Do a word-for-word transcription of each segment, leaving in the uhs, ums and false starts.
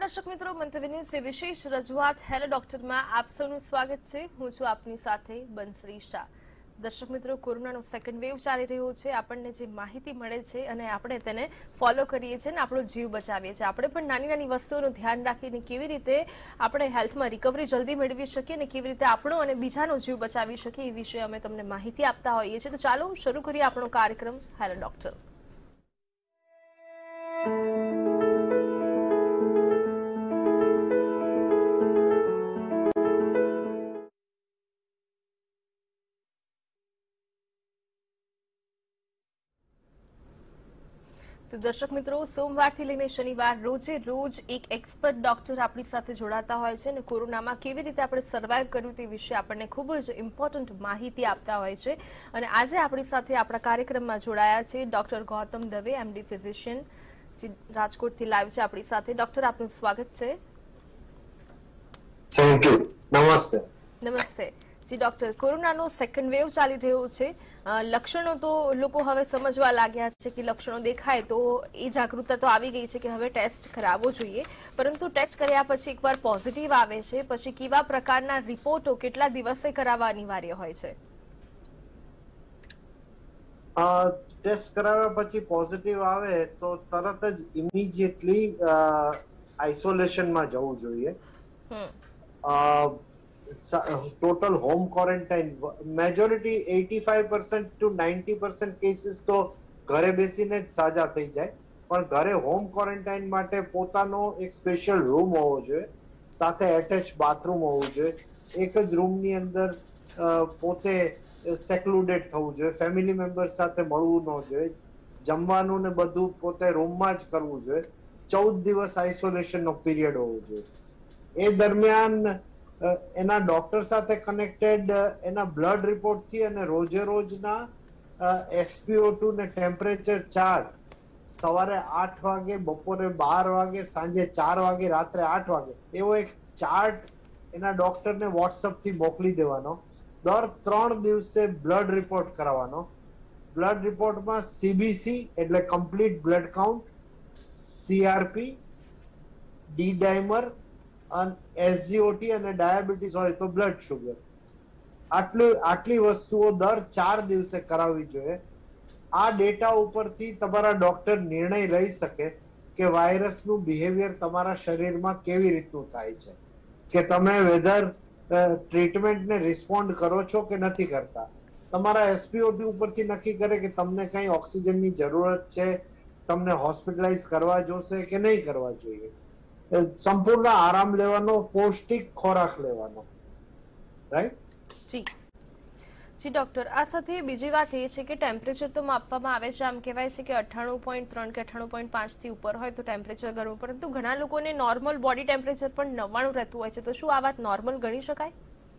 દર્શક મિત્રો, મંતવ્ય ન્યૂઝ વિશેષ રજૂઆત હેલો ડોક્ટરમાં આપ સૌનું સ્વાગત છે। હું છું આપની સાથે બંસરી શાહ। દર્શક મિત્રો, કોરોનાનો સેકન્ડ વેવ ચાલી રહ્યો છે। આપણને જે માહિતી મળે છે અને આપણે તેને ફોલો કરીએ છીએ અને આપણો જીવ બચાવીએ છીએ। આપણે પણ નાની નાની વસ્તુઓનું ધ્યાન રાખીને કેવી રીતે આપણે હેલ્થમાં રિકવરી જલ્દી મેળવી શકીએ અને કેવી રીતે આપણો અને બીજાનો જીવ બચાવી શકીએ એ વિશે અમે તમને માહિતી આપતા હોઈએ છીએ। તો ચાલો શરૂ કરીએ આપણો કાર્યક્રમ હેલો ડોક્ટર। તો દર્શક મિત્રો, સોમવારથી લઈને શનિવાર રોજે રોજ એક એક્સપર્ટ ડોક્ટર આપણી સાથે જોડાતા હોય છે અને કોરોનામાં કેવી રીતે આપણે સર્વાઈવ કર્યું તે વિશે આપણને ખૂબ જ ઇમ્પોર્ટન્ટ માહિતી આપતા હોય છે। અને આજે આપણી સાથે આપણા કાર્યક્રમમાં જોડાયા છે doctor Gautam Dave, MD physician, જે રાજકોટથી લાઈવ છે આપણી સાથે। ડોક્ટર, આપનું સ્વાગત છે। Thank you. નમસ્તે। નમસ્તે જી ડોક્ટર, કોરોનાનો સેકન્ડ વેવ ચાલી રહ્યો છે। લક્ષણો તો લોકો હવે સમજવા લાગ્યા છે કે લક્ષણો દેખાય તો એ જાગૃતતા તો આવી ગઈ છે કે હવે ટેસ્ટ કરાવવો જોઈએ, પરંતુ ટેસ્ટ કર્યા પછી એકવાર પોઝિટિવ આવે છે પછી કેવા પ્રકારના રિપોર્ટો કેટલા દિવસે કરાવવા અનિવાર્ય હોય છે? ટેસ્ટ કરાવ્યા પછી પોઝિટિવ આવે તો તરત જ ઇમિડિયેટલી આઇસોલેશનમાં જવું જોઈએ। Total home quarantine, majority eighty five percent to ninety percent cases તો ઘરે બેસીને જ સાજા થઈ જાય, પણ ઘરે હોમ ક્વોરન્ટાઇન માટે પોતાનો એક સ્પેશિયલ રૂમ હોવો જોઈએ, સાથે એટેચ બાથરૂમ હોવું જોઈએ, એક જ રૂમની અંદર પોતે સેક્લુડેડ થવું જોઈએ, ફેમિલી મેમ્બર સાથે મળવું ન જોઈએ, જમવાનું ને બધું પોતે રૂમમાં જ કરવું જોઈએ, ચૌદ દિવસ આઇસોલેશનનો પીરિયડ હોવો જોઈએ। એ દરમિયાન એના ડોક્ટર સાથે કનેક્ટેડ એના બ્લડ રિપોર્ટથી અને રોજે રોજના એસપીઓ ટુ ને ટેમ્પરેચર ચાર્ટ સવારે આઠ વાગે, બપોરે બાર વાગે, સાંજે ચાર વાગે, રાત્રે આઠ વાગે એવો એક ચાર્ટ એના ડોક્ટરને વોટ્સઅપથી મોકલી દેવાનો। દર ત્રણ દિવસે બ્લડ રિપોર્ટ કરાવવાનો। બ્લડ રિપોર્ટમાં સીબીસી એટલે complete blood count, CRP, D dimer, SGOT અને ડાયાબિટીસ હોય તો બ્લડ શુગર, આટલી આટલી વસ્તુઓ દર ચાર દિવસે કરાવવી જોઈએ। આ ડેટા ઉપરથી તમારા ડોક્ટર નિર્ણય લઈ શકે કે વાયરસનું બિહેવિયર તમારા શરીરમાં કેવી રીતનું થાય છે, કે તમે વેધર ટ્રીટમેન્ટને રિસ્પોન્ડ કરો છો કે નથી કરતા। તમારા એસપીઓટી ઉપરથી નક્કી કરે કે તમને કઈ ઓક્સિજનની જરૂરત છે, તમને હોસ્પિટલાઇઝ કરવા જોશે કે નહીં કરવા જોઈએ। સંપૂર્ણ આરામ લેવાનો, પૌષ્ટિક ખોરાક લેવાનો, રાઈટ? જી જી ડોક્ટર, આ સાથે બીજી વાત એ છે કે ટેમ્પરેચર તો માપવામાં આવે છે, આમ કહેવાય છે કે અઠ્ઠાણું પોઈન્ટ ત્રણ કે અઠ્ઠાણું પોઈન્ટ પાંચ થી ઉપર હોય તો ટેમ્પરેચર ગણવું, પરંતુ ઘણા લોકોને નોર્મલ બોડી ટેમ્પરેચર પણ નવ્વાણું રહેતું હોય છે, તો શું આ વાત નોર્મલ ગણી શકાય?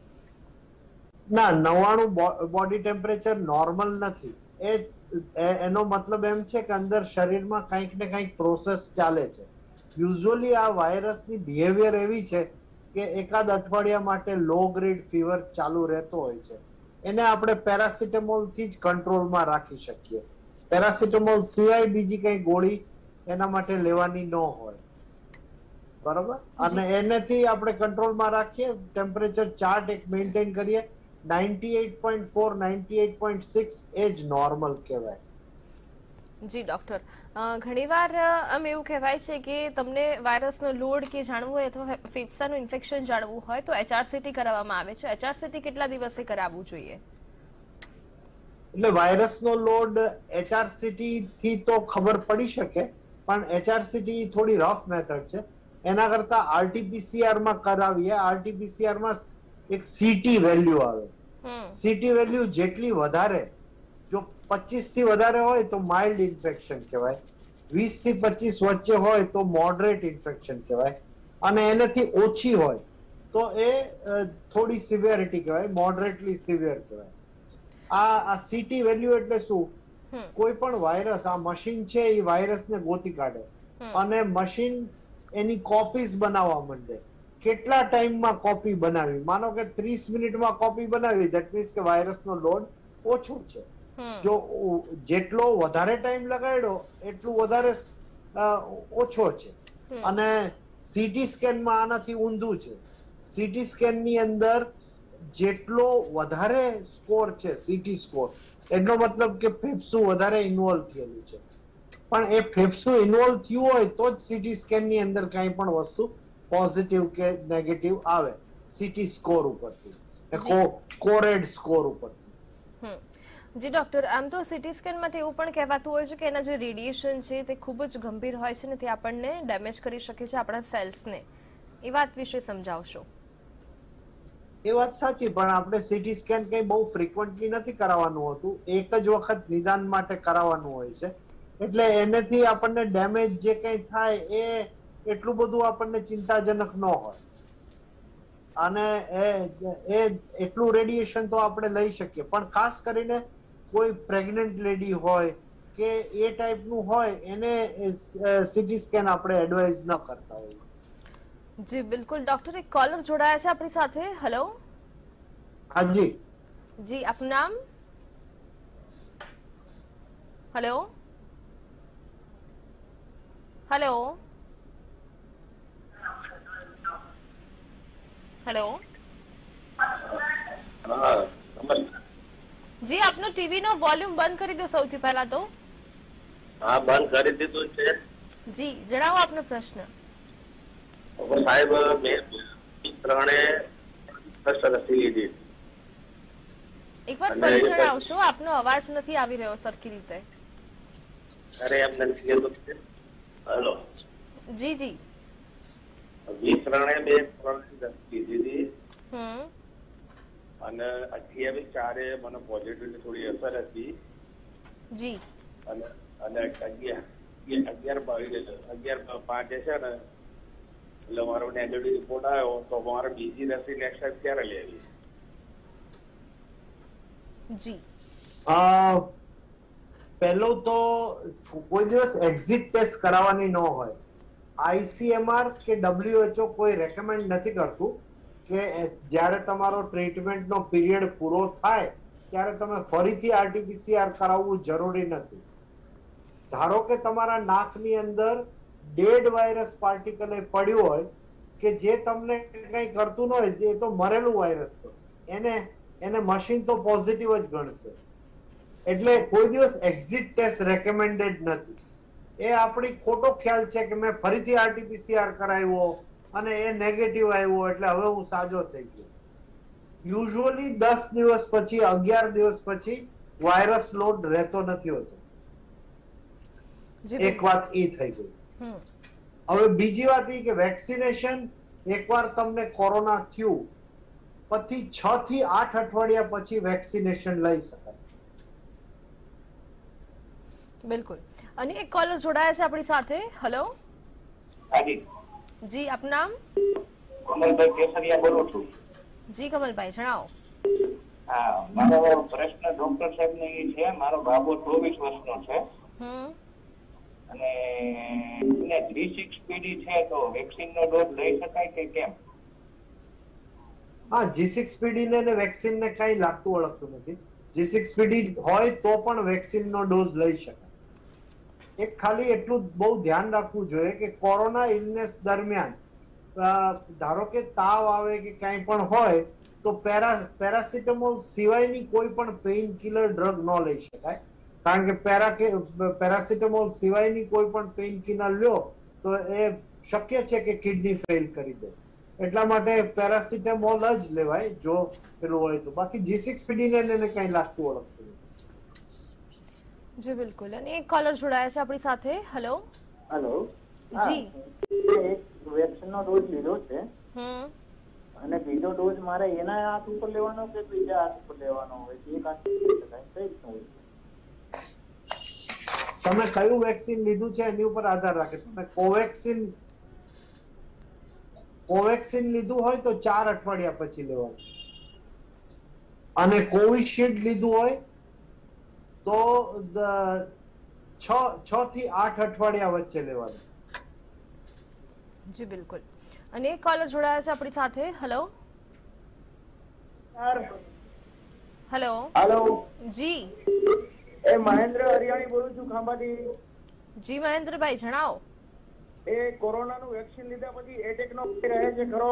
ના, નવ્વાણું બોડી ટેમ્પરેચર નોર્મલ નથી। એ એનો મતલબ એમ છે કે અંદર શરીરમાં કંઈક ને કંઈક પ્રોસેસ ચાલે છે। યુઝ્યુઅલી આ વાયરસની બિહેવિયર એવી છે કે એકાદ અઠવાડિયા માટે લો ગ્રેડ ફીવર ચાલુ રહેતો હોય છે, એને આપણે પેરાસિટામોલ થી જ કંટ્રોલમાં રાખી શકીએ। પેરાસિટામોલ સિવાય બીજી કઈ ગોળી એના માટે લેવાની ન હોય, બરોબર? અને એનાથી આપણે કંટ્રોલમાં રાખીએ, ટેમ્પરેચર ચાર્ટ એક મેન્ટેન કરીએ, ninety eight point four, ninety eight point six એ જ નોર્મલ કહેવાય। જી ડોક્ટર, ઘણીવાર આમ એવું કહેવાય છે કે તમને વાયરસનો લોડ કે જાણવું હોય અથવા ફેફસાનું ઇન્ફેક્શન જાણવું હોય તો એચઆરસીટી કરાવવામાં આવે છે। એચઆરસીટી કેટલા દિવસે કરાવવું જોઈએ? એટલે વાયરસનો લોડ એચઆરસીટી થી તો ખબર પડી શકે, પણ એચઆરસીટી થોડી રફ મેથડ છે, એના કરતા આરટીપીસીઆર માં કરાવીએ। આરટીપીસીઆર માં એક સીટી વેલ્યુ આવે। સીટી વેલ્યુ જેટલી વધારે, જો પચીસ થી વધારે હોય તો માઇલ્ડ ઇન્ફેક્શન કહેવાય, વીસ થી પચીસ વચ્ચે હોય તો મોડરેટ ઇન્ફેક્શન કહેવાય, અને એનાથી ઓછી હોય તો એ થોડી સિવિયરિટી કહેવાય, મોડરેટલી સિવિયર કહેવાય। આ આ સીટી વેલ્યુ એટલે શું? કોઈ પણ વાયરસ, આ મશીન છે એ વાયરસને ગોતી કાઢે અને મશીન એની કોપીઝ બનાવવા માંડે। કેટલા ટાઈમમાં કોપી બનાવી, માનો કે ત્રીસ મિનિટમાં કોપી બનાવી, ધેટ મીન્સ કે વાયરસનો લોડ ઓછો છે। જો જેટલો વધારે ટાઈમ લગાડ્યો એટલું વધારે ઓછો છે। અને સીટી સ્કેનમાં આનાથી ઊંધું છે. સીટી સ્કેનની અંદર જેટલો વધારે સ્કોર છે સીટી સ્કોર, એનો મતલબ કે ફેફસું વધારે ઇન્વોલ્વ થયેલું છે. પણ એ ફેફસું ઇન્વોલ્વ થયું હોય તો જ સીટી સ્કેનની અંદર કાંઈ પણ વસ્તુ પોઝિટિવ કે નેગેટિવ આવે સીટી સ્કોર ઉપરથી, કોરેડ સ્કોર ઉપરથી. જી ડોક્ટર, આમ તો સીટી સ્કેન માટે એવું પણ કહેવાતું હોય છે કે એના જે રેડિયેશન છે તે ખૂબ જ ગંભીર હોય છે ને તે આપણને ડેમેજ કરી શકે છે આપણા સેલ્સને. એ વાત વિશે સમજાવશો? એ વાત સાચી, પણ આપણે સીટી સ્કેન કઈ બહુ ફ્રીક્વન્ટલી નથી કરાવવાનું હોતું, એક જ વખત નિદાન માટે કરાવવાનું હોય છે. એટલે એનાથી આપણને ડેમેજ જે કઈ થાય એ એટલું બધું આપણને ચિંતાજનક ન હોય. અને એ એટલું રેડિયેશન તો આપણે લઈ શકીએ, પણ ખાસ કરીને કોઈ પ્રેગ્નન્ટ લેડી હોય કે એ ટાઈપનું હોય એને સીટી સ્કેન આપણે એડવાઇઝ ન કરતા હોઈએ. જી બિલકુલ. ડોક્ટર, એક કોલર જોડાયા છે આપણી સાથે. હેલો. હાજી જી, આપનું નામ? હેલો હેલો હેલો જી, આપનો ટીવી નો વોલ્યુમ બંધ કરી દો સૌથી પહેલા તો. હા, બંધ કરી દીધું છે. જી, જણાવો આપનો પ્રશ્ન. સાહેબ, મેં ત્રણે રસી લીધી. એકવાર ફરી જણાવશો, આપનો અવાજ નથી આવી રહ્યો સરખી રીતે. અરે એમ નથી કહેતો. હેલો. જી જી. વીસ ત્રણે બે ત્રણ રસી લીધી. હમ. અને અઠ્યાવીસ ચારે મને પોઝિટિવ થોડી અસર હતી. જી. અને અને અગિયાર અગિયાર બાવીસ અગિયાર પાંચે છે ને એટલે મારો નેગેટિવ રિપોર્ટ આવ્યો, તો મારે બીજી રસી નેક્સ્ટ ટાઈમ ક્યારે લેવી? જી. પહેલો તો કોઈ દિવસ એક્ઝિટ ટેસ્ટ કરાવવાની ન હોય. આઈસીએમઆર કે ડબ્લ્યુએચઓ કોઈ રેકમેન્ડ નથી કરતું કે જ્યારે તમારો ટ્રીટમેન્ટનો પીરિયડ પૂરો થાય ત્યારે તમે ફરીથી આરટીપીસીઆર કરાવવું જરૂરી નથી. ધારો કે તમારા નાકની અંદર ડેડ વાયરસ પાર્ટિકલ પડ્યું હોય કે જે તમને કંઈ કરતું ન હોય, જે તો મરેલું વાયરસ છે, એને એને મશીન તો પોઝિટિવ જ ગણશે. એટલે કોઈ દિવસ એક્ઝિટ ટેસ્ટ રેકમેન્ડેડ નથી. એ આપણી ખોટો ખ્યાલ છે કે મેં ફરીથી આરટીપીસીઆર કરાવ્યો અને એ નેગેટિવ આવ્યો એટલે હવે હું સાજો થઈ ગયો. યુઝ્યુઅલી દસ દિવસ પછી, અગિયાર દિવસ પછી વાયરસ લોડ રહેતો નથી હોતો. એક વાત એ થઈ ગઈ. હવે બીજી વાત એ કે વેક્સિનેશન એકવાર તમને કોરોના થયું પછી છ થી આઠ અઠવાડિયા પછી વેક્સિનેશન લઈ શકાય. બિલકુલ. અને એક કોલર જોડાયા છે આપણી સાથે. હેલો. હાજી જી, આપનું નામ? કમલભાઈ કેસરિયા બોલું છું. જી કમલભાઈ, જણાવો. હા, મારો પ્રશ્ન ડોક્ટર સાહેબ ને એ છે, મારો બાબો ચોવીસ વર્ષનો છે હમ અને એને થ્રી સિક્સ પીડી છે, તો વેક્સિન નો ડોઝ લઈ શકાય કે કેમ? હા, જી સિક્સ પીડી ને વેક્સિન ને કઈ લાગતું ઓળખતું નથી. જી સિક્સ પીડી હોય તો પણ વેક્સિન નો ડોઝ લઈ શકાય. એક ખાલી એટલું બહુ ધ્યાન રાખવું જોઈએ કે કોરોના ઇલનેસ દરમિયાન ધારો કે તાવ આવે કે કાંઈ પણ હોય તો પેરા પેરાસિટામોલ સિવાયની કોઈ પણ પેઇન કિલર ડ્રગ ન લઈ શકાય. કારણ કે પેરા પેરાસિટામોલ સિવાયની કોઈ પણ પેઇન કિલર લ્યો તો એ શક્ય છે કે કિડની ફેલ કરી દે. એટલા માટે પેરાસિટામોલ જ લેવાય જો પેલું હોય તો. બાકી જી સિક્સ પીડી ને એને કઈ લાગતું ઓળખતું નથી. જી બિલકુલ. અને એક કોલર જોડાયા છે આપણી સાથે. હેલો. હેલો. જી. એક વેક્સિન નો ડોઝ લીધો છે હમ અને બીજો ડોઝ મારે એના હાથ ઉપર લેવાનો કે બીજા હાથ ઉપર લેવાનો હોય? એક હાથ ઉપર કઈ રીતનું હોય? તમે કયું વેક્સિન લીધું છે એની ઉપર આધાર રાખે. તમે કોવેક્સિન કોવેક્સિન લીધું હોય તો ચાર અઠવાડિયા પછી લેવાનું, અને કોવિશિલ્ડ લીધું હોય તો છ છ થી આઠ અઠવાડિયા વચ્ચે લેવાનું. જી બિલકુલ. અને એક કોલર જોડાયા છે આપણી સાથે. હેલો. હેલો. હેલો. જી. એ મહેન્દ્ર હરિયાણી બોલું છું, ખાંભાથી. જી મહેન્દ્રભાઈ, જણાવો. એ કોરોનાનું વેક્સિન લીધા પછી એટેકનો ભય રહે છે ખરો?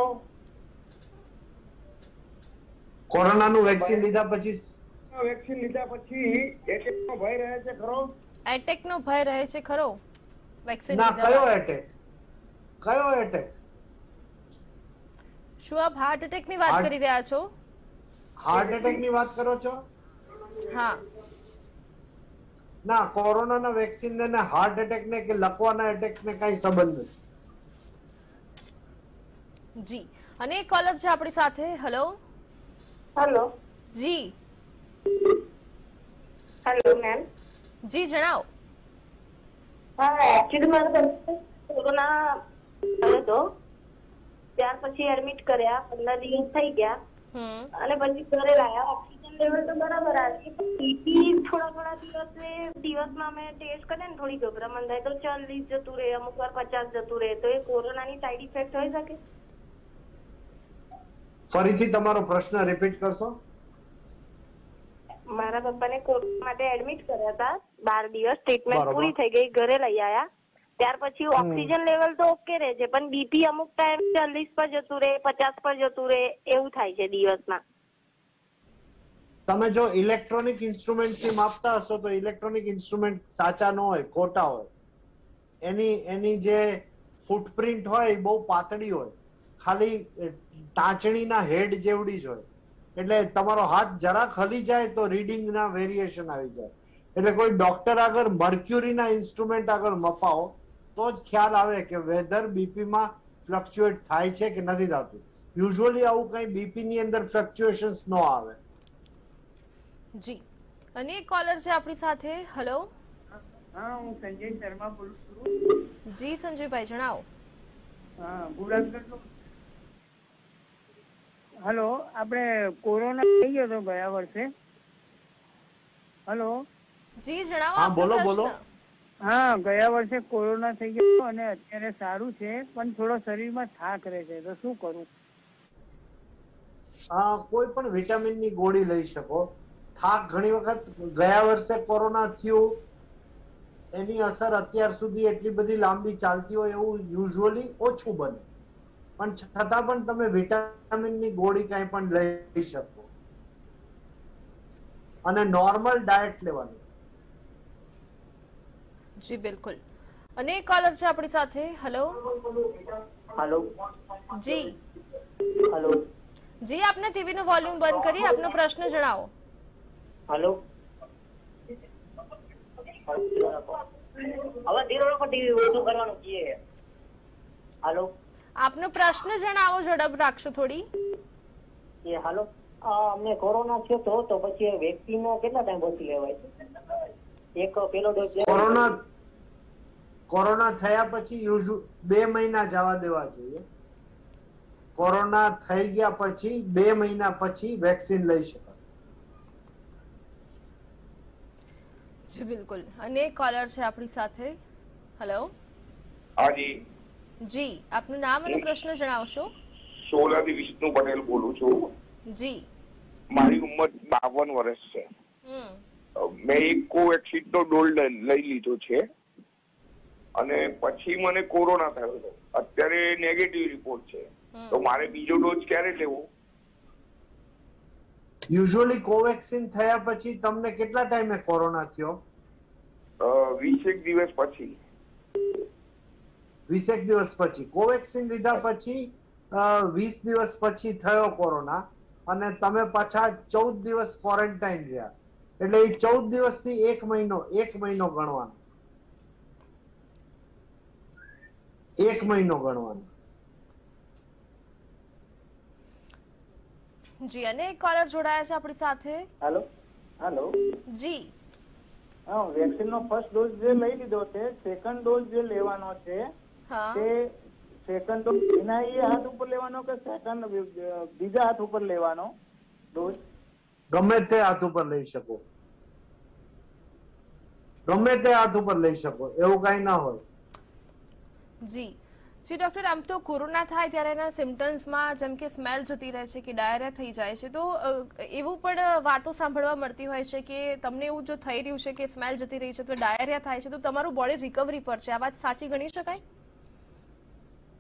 કોરોનાનું વેક્સિન લીધા પછી વેક્સિન લીધા પછી એટેકનો ભય રહે છે ખરો? એટેકનો ભય રહે છે ખરો વેક્સિન ના, લીધા કયો બાદ? એટેક? કયો એટેક? શું આપ હાર્ટ એટેક ની વાત હાર્ટ- કરી રહ્યા છો? હાર્ટ એટેક ની વાત કરો છો? હા, ના, કોરોનાના વેક્સિન ને હાર્ટ એટેક ને કે લકવાના એટેક ને કઈ સંબંધ નથી. જી. અને એક કોલર છે આપણી સાથે. હેલો. હેલો. જી. Hello ma'am. જી જણાવો. હા, એકચ્યુઅલી મારે ઘરે કોરોના થયો હતો, ત્યાર પછી એડમિટ કર્યા, પંદર દિવસ થઈ ગયા હમ અને પછી ઘરે લાયા. ઓક્સિજન લેવલ તો બરાબર આવી, બીપી થોડા થોડા દિવસે દિવસમાં મેં ટેસ્ટ કર્યા ને થોડી ગભરામણ થાય તો ચાલીસ જતું રહે, અમુક વાર પચાસ જતું રહે. તો એ કોરોનાની સાઈડ ઇફેક્ટ હોઈ શકે? ફરીથી તમારો પ્રશ્ન રિપીટ કરશો? મારા પપ્પાને કોરોના માટે એડમિટ કર્યા હતા, બાર દિવસ ટ્રીટમેન્ટ બરોબર. પૂરી થઈ ગઈ, ઘરે લઈ આયા. ત્યાર પછી ઓક્સિજન લેવલ તો ઓકે રહે છે, પણ બીપી અમુક ટાઈમ ચાલીસ પર જતું રહે, પચાસ પર જતું રહે, એવું થાય છે દિવસમાં. તમે જો ઇલેક્ટ્રોનિક ઇન્સ્ટ્રુમેન્ટ થી માપતા હશો તો ઇલેક્ટ્રોનિક ઇન્સ્ટ્રુમેન્ટ સાચા ન હોય, ખોટા હોય. એની એની જે ફૂટપ્રિન્ટ હોય એ બહુ પાતળી હોય, ખાલી ટાંચણીના હેડ જેવડી જ હોય. એટલે તમારો હાથ જરાક હલી જાય તો રીડિંગના વેરિએશન આવી જાય. એટલે કોઈ ડોક્ટર આગળ મર્ક્યુરીના ઇન્સ્ટ્રુમેન્ટ આગળ મપાવો તો જ ખ્યાલ આવે કે વેધર બીપી માં ફ્લક્ચ્યુએટ થાય છે કે નથી થતું. યુઝ્યુઅલી આવું કઈ બીપી ની અંદર ફ્લક્ચ્યુએશન્સ ન આવે. જી. અને એક કોલર છે આપણી સાથે. હેલો. હા, હું સંજય શર્મા બોલું છું. જી સંજયભાઈ જણાવો. હા, ગુડાસગઢ. હલો, આપણે કોરોના થઈ ગયો હતો ગયા વર્ષે. હલો. જી જણાવો. હા, આપનો બોલો, પ્રશ્ન. બોલો. હા, ગયા વર્ષે કોરોના થઈ ગયો અને અત્યારે સારું છે, પણ થોડો શરીરમાં થાક રહે છે, તો શું કરું? આ કોઈ પણ વિટામિન ની ગોળી લઈ શકો. થાક ઘણી વખત ગયા વર્ષે કોરોના થયું એની અસર અત્યાર સુધી એટલી બધી લાંબી ચાલતી હોય એવું યુઝ્યુઅલી ઓછું બને, પણ છતાં પણ તમે વિટામિન ની ગોળી કઈ પણ લઈ શકો અને નોર્મલ ડાયટ લેવાનું. જી બિલકુલ. અને એક કોલર છે આપણી સાથે. હેલો. હેલો. જી. હેલો. જી આપને ટીવી નો વોલ્યુમ બંધ કરી આપનો પ્રશ્ન જણાવો. હેલો. હવે ધીરો રાખો, ટીવી ઓછું કરવાનું છે. હેલો. આપનો પ્રશ્ન જણાવો, ઝડપ રાખશો થોડી. એ હેલો. અમને કોરોના થયો તો તો પછી વેક્સિન કેટલા ટાઈમ પછી લેવાય છે? એક પેલો ડોઝ કોરોના કોરોના થયા પછી યુઝ્યુ બે મહિના જવા દેવા જોઈએ. કોરોના થઈ ગયા પછી બે મહિના પછી વેક્સિન લઈ શકાય. જી બિલકુલ. અને એક કોલર છે આપણી સાથે. હેલો. હાજી. જી આપનું નામ અને પ્રશ્ન જણાવશો. સોલાથી વિષ્ણુ પટેલ બોલું છું. જી. મારી ઉંમર બાવન વર્ષ છે. હમ મેં એક કોવેક્સિન નો ડોઝ લઈ લીધો છે અને પછી મને કોરોના થયો હતો. અત્યારે નેગેટિવ રિપોર્ટ છે, તો મારે બીજો ડોઝ ક્યારે લેવો? યુઝ્યુઅલી કોવેક્સિન થયા પછી તમને કેટલા ટાઈમે કોરોના થયો? વીસેક દિવસ પછી. વીસેક દિવસ પછી. કોવેક્સિન લીધા પછી વીસ દિવસ પછી થયો કોરોના અને તમે પાછા ચૌદ દિવસ ક્વોરન્ટાઇન રહ્યા. એટલે એ ચૌદ દિવસ થી એક મહિનો એક મહિનો ગણવાનો. એક મહિનો ગણવાનો. જી. અને એક કોલર જોડાયા છે આપણી સાથે. હેલો. હેલો. જી. હા, વેક્સિન નો ફર્સ્ટ ડોઝ જે લઈ લીધો છે, સેકન્ડ ડોઝ જે લેવાનો છે હા. તે સેકન્ડ ડોઝ એના એ હાથ ઉપર લેવાનો કે સેકન્ડ બીજા હાથ ઉપર લેવાનો ડોઝ? ગમે તે હાથ ઉપર લઈ શકો. ગમે તે હાથ ઉપર લઈ શકો, એવું કઈ ના હોય. જી. જી ડોક્ટર, આમ તો કોરોના થાય ત્યારે એના સિમ્ટમ્સમાં જેમ કે સ્મેલ જતી રહે છે કે ડાયરિયા થઈ જાય છે, તો એવું પણ વાતો સાંભળવા મળતી હોય છે કે તમને એવું જો થઈ રહ્યું છે કે સ્મેલ જતી રહી છે તો ડાયરિયા થાય છે, તો તમારું બોડી રિકવરી પર છે, આ વાત સાચી ગણી શકાય?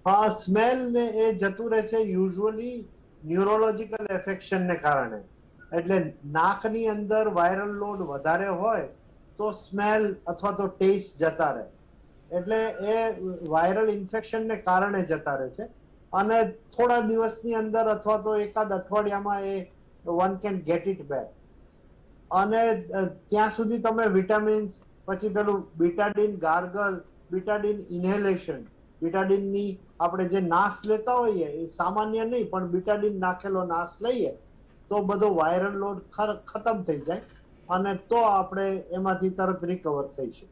હા, સ્મેલ ને એ જતું રહે છે યુઝ્યુઅલી ન્યુરોલોજીકલ એફેક્શન ને કારણે. એટલે નાકની અંદર વાયરલ લોડ વધારે હોય તો સ્મેલ અથવા તો ટેસ્ટ જતા રહે. એટલે એ વાયરલ ઇન્ફેક્શન ને કારણે જતા રહે છે અને થોડા દિવસની અંદર અથવા તો એકાદ અઠવાડિયામાં એ one can get it back. અને ત્યાં સુધી તમે વિટામિન્સ, પછી પેલું બીટાડીન ગાર્ગલ, બીટાડીન ઇન્હેલેશન, બીટાડીનની આપણે જે નાશ લેતા હોઈએ એ સામાન્ય નહીં પણ બીટાડીન નાખેલો નાશ લઈએ તો બધો વાયરલ લોડ ખતમ થઈ જાય અને તો આપણે એમાંથી તરત રિકવર થઈશું.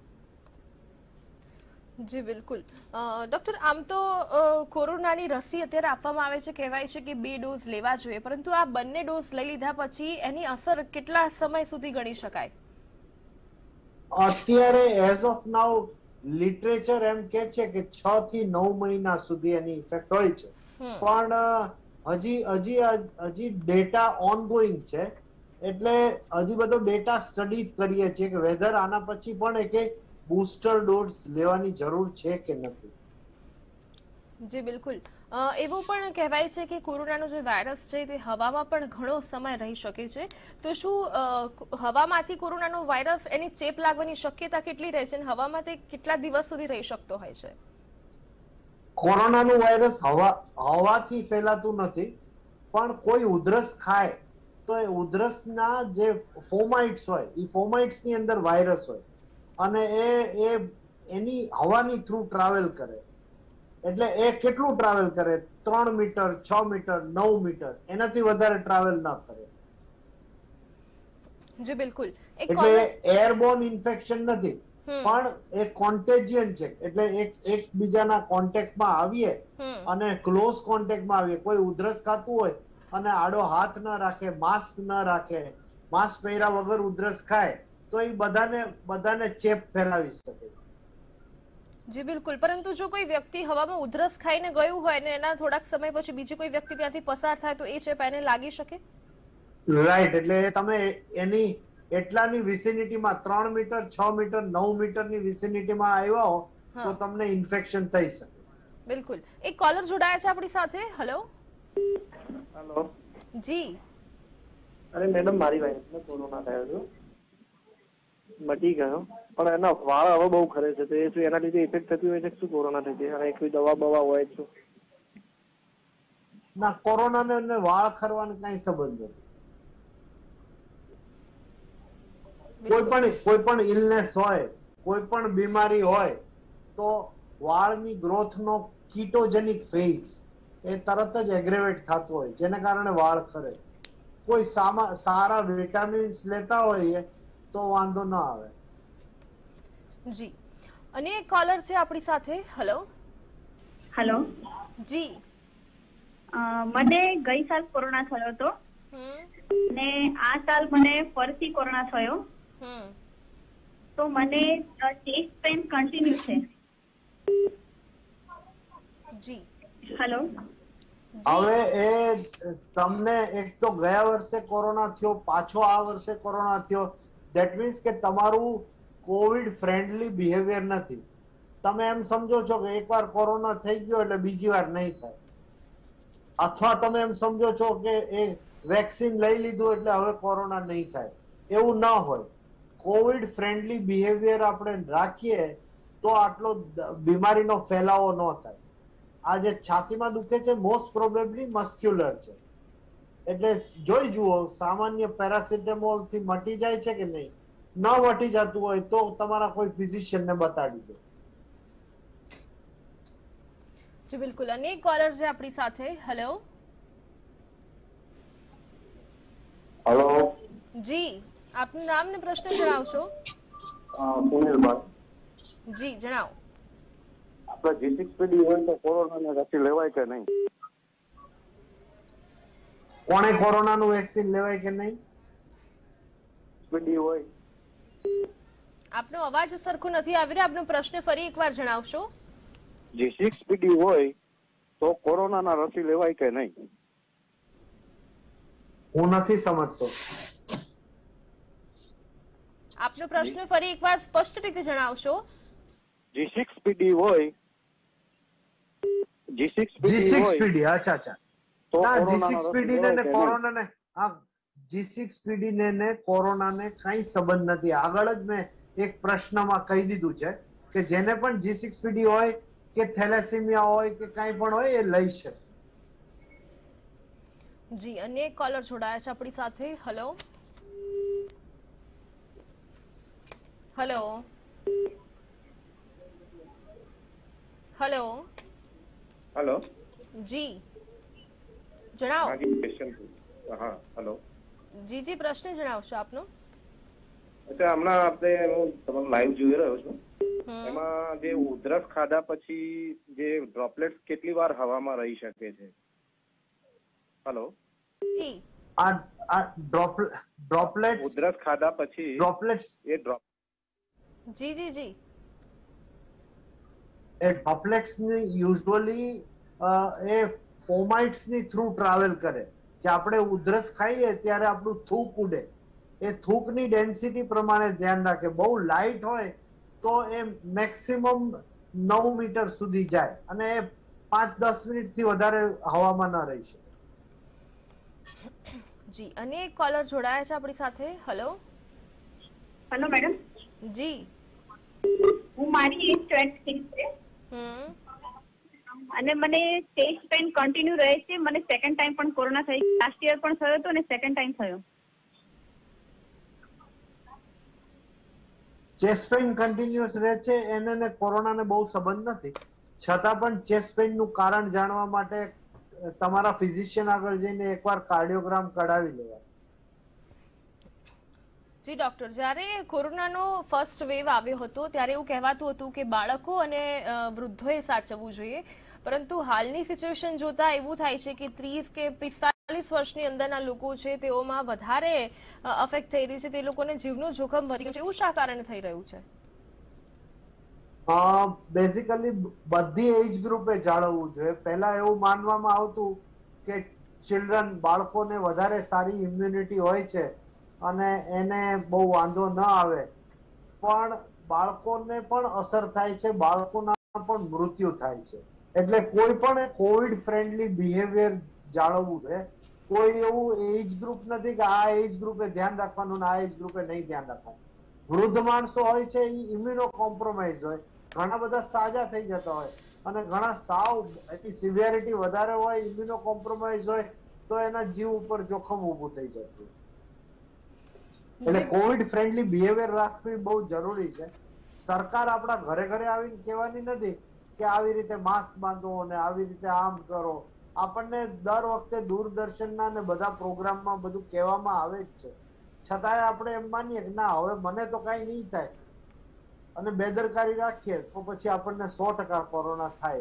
જી બિલકુલ. ડોક્ટર, આમ તો કોરોનાની રસી અત્યારે આપવામાં આવે છે, કહેવાય છે કે બે ડોઝ લેવા જોઈએ, પરંતુ આ બંને ડોઝ લઈ લીધા પછી એની અસર કેટલા સમય સુધી ગણી શકાય? અત્યારે એઝ ઓફ નાઉ લિટરેચર એમ કે છે કે છ થી નવ મહિના સુધી એની ઇફેક્ટ હોય છે, પણ હજી હજી હજી ડેટા ઓનગોઈંગ છે. એટલે હજી બધો ડેટા સ્ટડી કરીએ છીએ કે વેધર આના પછી પણ કે બૂસ્ટર ડોઝ લેવાની જરૂર છે કે નથી. જી બિલકુલ. એવું પણ કહેવાય છે કે કોરોનાનો જે વાયરસ છે તે હવામાં પણ ઘણો સમય રહી શકે છે, તો શું હવામાંથી કોરોનાનો વાયરસ એની ચેપ લાગવાની શક્યતા કેટલી રહે છે અને હવામાં તે કેટલા દિવસ સુધી રહી શકતો હોય છે? કોરોનાનો વાયરસ હવા હવાથી ફેલાતું નથી, પણ કોઈ ઉધરસ ખાય તો એ ઉધરસના જે ફોમાઇટ્સ હોય એ ફોમાઇટ્સ ની અંદર વાયરસ હોય અને એ એ એની હવાની થ્રુ ટ્રાવેલ કરે. એટલે એ કેટલું ટ્રાવેલ કરે? ત્રણ મીટર, છ મીટર, નવ મીટર, એનાથી વધારે ટ્રાવેલ ના કરે. જી બિલકુલ. એટલે એરબોર્ન ઇન્ફેક્શન નથી, પણ એ કોન્ટેજિયન છે. એટલે એક એકબીજાના કોન્ટેક્ટમાં આવીએ અને ક્લોઝ કોન્ટેક્ટમાં આવીએ. કોઈ ઉધરસ ખાતું હોય અને આડો હાથ ન રાખે, માસ્ક ન રાખે, માસ્ક પહેર્યા વગર ઉધરસ ખાય તો એ બધાને બધાને ચેપ ફેલાવી શકે. જી બિલકુલ. પરંતુ જો કોઈ વ્યક્તિ હવામાં ઉધરસ ખાઈને ગયું હોય ને એના થોડાક સમય પછી બીજી કોઈ વ્યક્તિ ત્યાંથી પસાર થાય તો એ ચેપ એને લાગી શકે? રાઈટ. એટલે તમે એની એટલાની વિસિનિટીમાં ત્રણ મીટર, છ મીટર, નવ મીટરની વિસિનિટીમાં આવ્યા હો તો તમને ઇન્ફેક્શન થઈ શકે. બિલકુલ. એક કોલર જોડાયા છે આપણી સાથે. હેલો. હેલો. જી. અરે મેડમ, મારી વાઈફને કોરોના થયો છે, મટી ગયો, પણ એના વાળ હવે બહુ ખરે છે, તો એ શું એના લીધે ઇફેક્ટ થતી હોય છે? શું કોરોના થઈ છે અને કોઈ દવા બવા હોય છે? ના, કોરોના ને વાળ ખરવાનો કઈ સંબંધ નથી. કોઈ પણ કોઈ પણ ઇલનેસ હોય, કોઈ પણ બીમારી હોય તો વાળની ગ્રોથનો કીટોજેનિક ફેઝ એ તરત જ એગ્રેવેટ થતો હોય, જેને કારણે વાળ ખરે. કોઈ સારા વિટામિન્સ લેતા હોઈએ તો વાંધો ના આવે. જી. અને એક કોલર છે આપણી સાથે. હેલો. હેલો. જી. મને ગઈ સાલ કોરોના થયો હતો ને આ સાલ મને ફરીથી કોરોના થયો, તો મને ચેસ્ટ પેઇન કન્ટિન્યુ છે. જી. હેલો. હવે એ તમને એક તો ગયા વર્ષે કોરોના થયો, પાછો આ વર્ષે કોરોના થયો, ધેટ મીન્સ કે તમારું કોવિડ ફ્રેન્ડલી બિહેવિયર નથી. તમે એમ સમજો છો કે એકવાર કોરોના થઈ ગયો એટલે બીજી વાર નહીં થાય, અથવા તમે એમ સમજો છો કે એ વેક્સિન લઈ લીધું એટલે હવે કોરોના નહીં થાય. એવું ના હોય. કોવિડ ફ્રેન્ડલી બિહેવિયર આપણે રાખીએ તો આટલો બીમારીનો ફેલાવો ન થાય. આ જે છાતીમાં દુખે છે મોસ્ટ પ્રોબેબલી મસ્ક્યુલર છે. એટલે જોઈ જુઓ, સામાન્ય પેરાસિટામોલ થી મટી જાય છે કે નહીં. ન મટી જતું હોય તો તમારા કોઈ ફિઝિશિયન ને બતાડી દો. જી બિલકુલ. અને એક કોલર છે આપણી સાથે. હેલો. હેલો. જી. આપનું નામ ને પ્રશ્ન જણાવશો? સુનિલભાઈ. જી જણાવો. આપણે જી સિક્સ પી ડી હોય તો કોરોનાની રસી લેવાય કે નહીં? કોણે કોરોનાનું વેક્સિન લેવાય કે નહીં? પીડી હોય. આપનો અવાજ સરખો નથી આવી રહ્યો. આપનો પ્રશ્ન ફરી એકવાર જણાવશો? જી સિક્સ પી ડી હોય તો કોરોનાના રસી લેવાય કે નહીં? હું નથી સમજતો. આપનો પ્રશ્ન ફરી એકવાર સ્પષ્ટ રીતે જણાવશો? જી સિક્સ પી ડી હોય જી સિક્સ જી સિક્સ પીડી અચ્છા અચ્છા તો ના જી કોરોનાનો સિક્સ રસી પીડી લેવાય ને કે નહીં? કોરોના ને હા જી સિક્સ પીડી ને ને કોરોના ને કઈ સંબંધ નથી. આગળ જ મેં એક પ્રશ્નમાં કહી દીધું છે કે જેને પણ જી સિક્સ પીડી હોય કે થેલેસેમિયા હોય કે કઈ પણ હોય એ લઈ શકે. જી અન્ય એક કોલર જોડાયા છે આપણી સાથે. હેલો હેલો હેલો હેલો જી જણાવો. હા હેલો જી જી પ્રશ્ન જણાવશો આપનો. અચ્છા હમણાં આપણે હું તમારો લાઈવ જોઈ રહ્યો છું. એમાં જે ઉધરસ ખાધા પછી જે ડ્રોપલેટ્સ કેટલી વાર હવામાં રહી શકે છે? હેલો આ આ ડ્રોપલેટ્સ ઉધરસ ખાધા પછી ડ્રોપલેટ્સ એ ડ્રોપ જી જી જી એ ડ્રોપલેટ્સ ની યુઝ્યુઅલી એ ફોમાઇટ્સ ની થ્રુ ટ્રાવેલ કરે. જે આપણે ઉધરસ ખાઈએ ત્યારે આપણું થૂક ઉડે, એ થૂકની ડેન્સિટી પ્રમાણે ધ્યાન રાખે. બહુ લાઇટ હોય તો એ મેક્સિમમ નવ મીટર સુધી જાય અને એ પાંચ દસ મિનિટ થી વધારે હવામાં ન રહી શકે. જી અને એક કોલર જોડાયા છે આપણી સાથે. Hello hello madam. જી હું મારી એજ ટ્વેન્ટી સિક્સ છે અને મને ચેસ્ટ પેઇન કન્ટિન્યુ રહે છે. મને સેકન્ડ ટાઈમ પણ કોરોના થઈ, લાસ્ટ યર પણ થયો હતો અને સેકન્ડ ટાઈમ થયો. ચેસ્ટ પેઇન કન્ટિન્યુઅસ રહે છે એને ને કોરોનાને બહુ સંબંધ નથી. છતાં પણ ચેસ્ટ પેઇન નું કારણ જાણવા માટે તમારા ફિઝિશિયન આગળ જઈને એકવાર કાર્ડિયોગ્રામ કઢાવી લેવા. જી ડોક્ટર, જ્યારે કોરોનાનો ફર્સ્ટ વેવ આવ્યો હતો ત્યારે એવું કહેવાતું હતું કે બાળકો અને વૃદ્ધોએ સાચવવું જોઈએ, પરંતુ હાલની સિચ્યુએશન જોતા એવું થાય છે કે ત્રીસ કે પિસ્તાલીસ વર્ષની અંદરના લોકો છે તેઓમાં વધારે અફેક્ટ થઈ રહી છે, તે લોકોને જીવનું જોખમ વધી ગયું છે. એવું શા કારણે થઈ રહ્યું છે? બેઝિકલી બધી એજ ગ્રુપે જાળવવું જોઈએ. પહેલા એવું માનવામાં આવતું કે ચિલ્ડ્રન બાળકોને વધારે સારી ઇમ્યુનિટી હોય છે અને એને બહુ વાંધો ન આવે, પણ બાળકોને પણ અસર થાય છે, બાળકોના પણ મૃત્યુ થાય છે. એટલે કોઈ પણ કોવિડ ફ્રેન્ડલી બિહેવિયર જાળવવું છે. કોઈ એવું એજ ગ્રુપ નથી કે આ એજ ગ્રુપે ધ્યાન રાખવાનું ને આ એજ ગ્રુપે નહીં ધ્યાન રાખવાનું. વૃદ્ધ માણસો હોય છે એ ઇમ્યુનો કોમ્પ્રોમાઇઝ હોય, ઘણા બધા સાજા થઈ જતા હોય અને ઘણા સાવ એની સિવિયરિટી વધારે હોય, ઇમ્યુનો કોમ્પ્રોમાઇઝ હોય તો એના જીવ ઉપર જોખમ ઊભું થઈ જતું. એટલે કોવિડ ફ્રેન્ડલી બિહેવિયર રાખવી બહુ જરૂરી છે. સરકાર આપણા ઘરે ઘરે આવીને કહેવાની નથી કે આવી રીતે માસ્ક બાંધો અને આવી રીતે આમ કરો. આપણને દર વખતે દૂરદર્શનના ને બધા પ્રોગ્રામમાં બધું કહેવામાં આવે જ છે, છતાંય આપણે એમ માનીએ કે ના હવે મને તો કઈ નહીં થાય અને બેદરકારી રાખીએ તો પછી આપણને સો ટકા કોરોના થાય.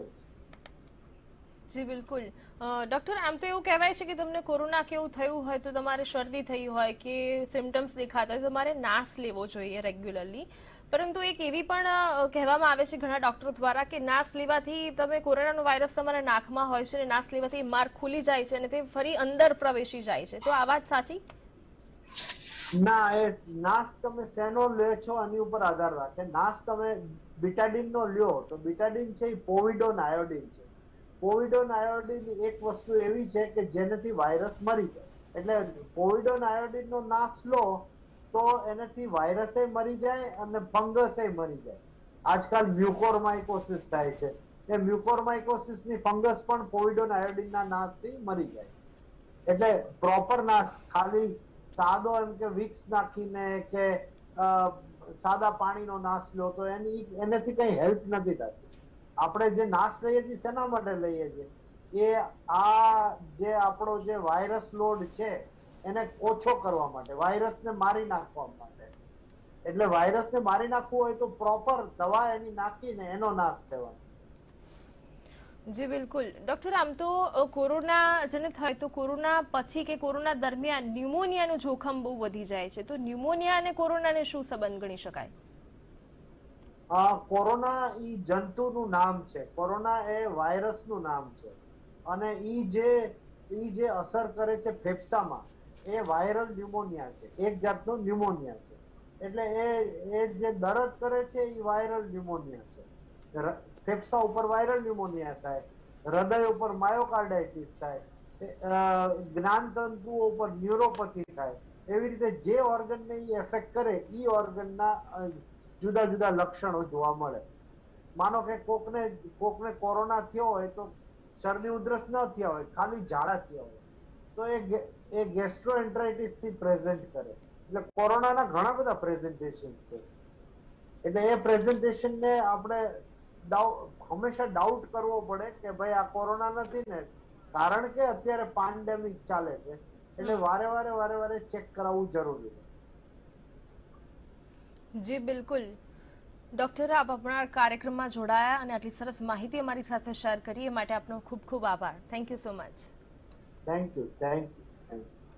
જી બિલકુલ ડોક્ટર, આમ તો એવું કહેવાય છે કે તમને કોરોના કેવું થયું હોય તો તમારે શરદી થઈ હોય કે સિમ્ટમ્સ દેખાતા હોય તો તમારે નાશ લેવો જોઈએ રેગ્યુલરલી, પરંતુ એક એવી પણ કહેવામાં આવે છે ઘણા ડોક્ટરો દ્વારા કે નાશ લેવાથી તમે કોરોનાનો વાયરસ તમારા નાકમાં હોય છે અને નાશ લેવાથી માર્ગ ખુલી જાય છે અને તે ફરી અંદર પ્રવેશી જાય છે. તો આ વાત સાચી? ના, એ નાશ તમે શેનો લે છો એની ઉપર આધાર રાખે. નાશ તમે બીટાડીન નો લ્યો તો બીટાડીન છે એ પોવિડોન આયોડિન છે. પોવિડોન આયોડિન એક વસ્તુ એવી છે કે જેનાથી વાયરસ મરી જાય. એટલે પોવિડોન આયોડિન નો નાશ લો તો એનાથી વાયરસે મરી જાય અને ફંગસે મરી જાય. આજકાલ મ્યુકોરમાઇકોસિસ થાય છે, એ મ્યુકોરમાઇકોસિસ ની ફંગસ પણ પોવિડોન આયોડિન ના નાશથી મરી જાય. એટલે પ્રોપર નાશ ખાલી સાદો એમ કે વિક્સ નાખીને કે સાદા પાણીનો નાશ લો તો એની એનાથી કઈ હેલ્પ નથી થતી. આપણે જે નાશ લઈએ છીએ શેના માટે લઈએ છીએ? એ આ જે આપણો જે વાયરસ લોડ છે એને ઓછો કરવા માટે, વાયરસને મારી નાખવા માટે. એટલે વાયરસને મારી નાખવું હોય તો પ્રોપર દવા એની નાખીને એનો નાશ થવાનો. જી બિલકુલ ડોક્ટર, આમ તો કોરોના જેને થાય તો કોરોના પછી કે કોરોના દરમિયાન ન્યુમોનિયાનું જોખમ બહુ વધી જાય છે, તો ન્યુમોનિયા અને કોરોનાને શું સંબંધ ગણી શકાય? કોરોના ઈ જંતુનું નામ છે, કોરોના એ વાયરસનું નામ છે અને ઈ જે ઈ જે અસર કરે છે ફેફસામાં એ વાયરલ ન્યુમોનિયા છે, એક જાતનું ન્યુમોનિયા છે. એટલે એ એ જે દર્દ કરે છે એ વાયરલ ન્યુમોનિયા છે. ફેફસા ઉપર વાયરલ ન્યુમોનિયા થાય હૃદય ઉપર માયોકાર્ડાઇટિસ થાય, જ્ઞાનતંતુઓ ઉપર ન્યુરોપેથી થાય, એવી રીતે જે ઓર્ગનને એ એફેક્ટ કરે એ ઓર્ગનના જુદા જુદા લક્ષણો જોવા મળે. માનો કે કોકને કોકને કોરોના થયો હોય તો શરદી ઉધરસ ન થયા હોય, ખાલી ઝાડા થયા હોય, તો એ એ ગેસ્ટ્રોએન્ટરાઇટિસ થી પ્રેઝન્ટ કરે. એટલે કોરોનાના ઘણા બધા પ્રેઝન્ટેશન છે. એટલે એ પ્રેઝન્ટેશન ને આપણે હંમેશા ડાઉટ કરવો પડે કે ભાઈ આ કોરોના નથી ને, કારણ કે અત્યારે પેન્ડેમિક ચાલે છે, એટલે વારે વારે વારે વારે ચેક કરાવવું જરૂરી છે. જી બિલકુલ ડોક્ટર, આપ આપણા કાર્યક્રમમાં જોડાયા અને આટલી સરસ માહિતી અમારી સાથે શેર કરી એ માટે આપનો ખૂબ ખૂબ આભાર. Thank you so much. Thank you thank you.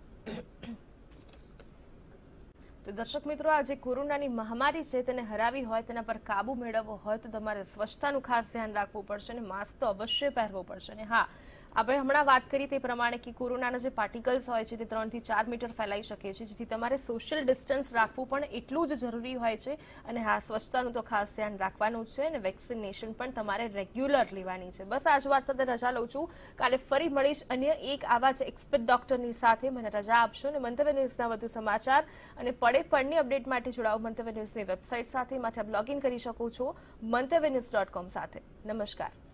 તો દર્શક મિત્રો, આ જે કોરોનાની મહામારી છે તેને હરાવી હોય, તેના પર કાબુ મેળવવો હોય તો તમારે સ્વચ્છતાનું ખાસ ધ્યાન રાખવું પડશે અને માસ્ક તો અવશ્ય પહેરવો પડશે. અને હા, આપણે હમણાં વાત કરી તે પ્રમાણે કે કોરોનાના જે પાર્ટિકલ્સ હોય છે તે ત્રણ થી ચાર મીટર ફેલાઈ શકે છે, જેથી તમારે સોશિયલ ડિસ્ટન્સ રાખવું પણ એટલું જ જરૂરી હોય છે. અને હા, સ્વચ્છતાનું તો ખાસ ધ્યાન રાખવાનું છે અને વેક્સિનેશન પણ તમારે રેગ્યુલર લેવાની છે. બસ આ જ વાત સાથે રજા લઉં છું. કાલે ફરી મળીશ અન્ય એક આવા જ એક્સપર્ટ ડોક્ટરની સાથે. મને રજા આપશો અને મંતવ્ય ન્યૂઝના વધુ સમાચાર અને પડે પડની અપડેટ માટે જોડાઓ મંતવ્ય ન્યૂઝની વેબસાઇટ સાથે. માટે આપ લોગિન કરી શકો છો મંતવ્ય ન્યૂઝ ડોટ કોમ સાથે. નમસ્કાર.